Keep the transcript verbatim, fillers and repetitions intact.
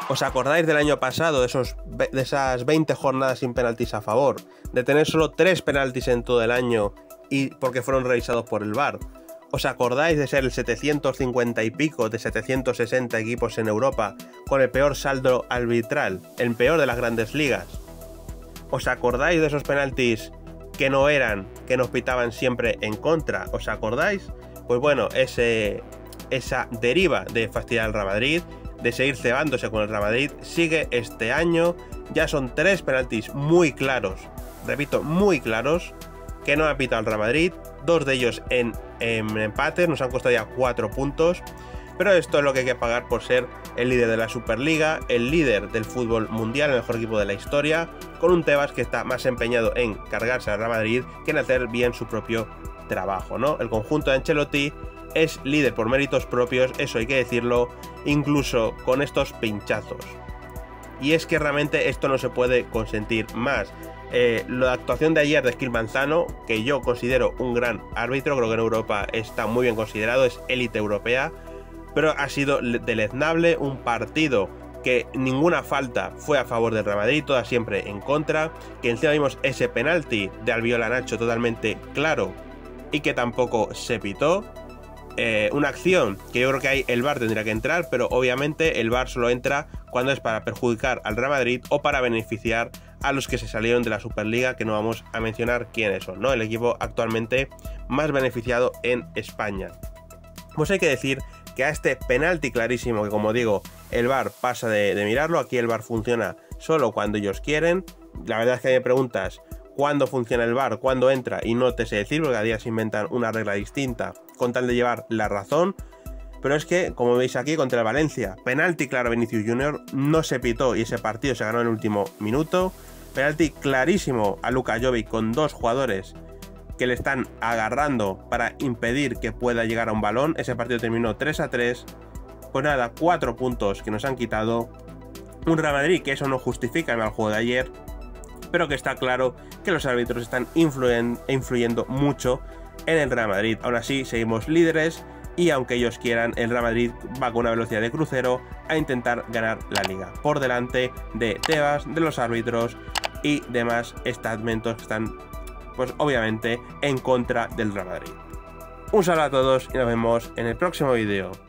¿Os acordáis del año pasado, de, esos, de esas veinte jornadas sin penaltis a favor? De tener solo tres penaltis en todo el año y porque fueron revisados por el V A R. ¿Os acordáis de ser el setecientos cincuenta y pico de setecientos sesenta equipos en Europa con el peor saldo arbitral, el peor de las grandes ligas? ¿Os acordáis de esos penaltis que no eran, que nos pitaban siempre en contra? ¿Os acordáis? Pues bueno, ese, esa deriva de fastidiar al Real Madrid, de seguir cebándose con el Real Madrid, sigue este año. Ya son tres penaltis muy claros, repito, muy claros, que no ha pitado el Real Madrid, dos de ellos en, en empate, nos han costado ya cuatro puntos, pero esto es lo que hay que pagar por ser el líder de la Superliga, el líder del fútbol mundial, el mejor equipo de la historia, con un Tebas que está más empeñado en cargarse al Real Madrid que en hacer bien su propio trabajo, ¿no? El conjunto de Ancelotti es líder por méritos propios, eso hay que decirlo, incluso con estos pinchazos. Y es que realmente esto no se puede consentir más. Eh, la actuación de ayer de Gil Manzano, que yo considero un gran árbitro, creo que en Europa está muy bien considerado, es élite europea, pero ha sido deleznable, un partido que ninguna falta fue a favor del Real Madrid, todas siempre en contra, que encima vimos ese penalti de Albiol a Nacho totalmente claro y que tampoco se pitó. Eh, una acción que yo creo que ahí el V A R tendría que entrar, pero obviamente el V A R solo entra cuando es para perjudicar al Real Madrid o para beneficiar a los que se salieron de la Superliga, que no vamos a mencionar quiénes son, ¿no? El equipo actualmente más beneficiado en España. Pues hay que decir que a este penalti clarísimo, que como digo, el V A R pasa de, de mirarlo, aquí el V A R funciona solo cuando ellos quieren. La verdad es que me preguntas cuándo funciona el V A R, cuándo entra, y no te sé decir, porque cada día se inventan una regla distinta con tal de llevar la razón. Pero es que, como veis aquí, contra el Valencia, penalti claro Vinicius Junior, no se pitó y ese partido se ganó en el último minuto. Penalti clarísimo a Luka Jovic con dos jugadores que le están agarrando para impedir que pueda llegar a un balón. Ese partido terminó tres a tres. Pues nada, cuatro puntos que nos han quitado. Un Real Madrid que eso no justifica el mal juego de ayer, pero que está claro que los árbitros están influyen, influyendo mucho en el Real Madrid. Aún así, seguimos líderes y aunque ellos quieran, el Real Madrid va con una velocidad de crucero a intentar ganar la liga, por delante de Tebas, de los árbitros y demás estamentos que están, pues obviamente, en contra del Real Madrid. Un saludo a todos y nos vemos en el próximo vídeo.